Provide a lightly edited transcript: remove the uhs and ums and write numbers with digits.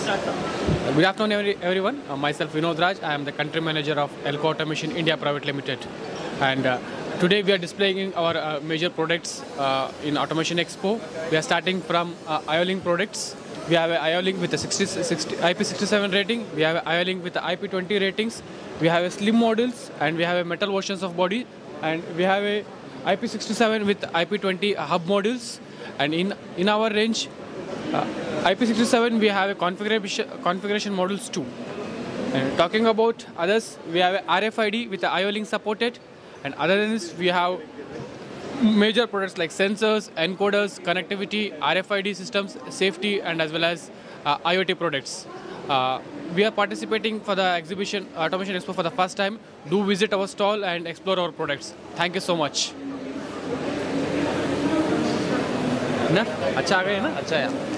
Good afternoon, everyone. Myself Vinod Raj. I am the country manager of Elco Automation India Private Limited, and today we are displaying our major products in Automation Expo. We are starting from IO-Link products. We have a IO-Link with a IP67 rating. We have a IO-Link with the IP20 ratings. We have a slim models, and we have a metal versions of body, and we have a IP67 with IP20 hub models. And in our range, IP67 we have a configuration models too. And talking about others, we have a RFID with the IO-Link supported, and other than this we have major products like sensors, encoders, connectivity, RFID systems, safety, and as well as IoT products. We are participating for the exhibition Automation Expo for the first time. Do visit our stall and explore our products. Thank you so much. ना अच्छा आ गया ना अच्छा है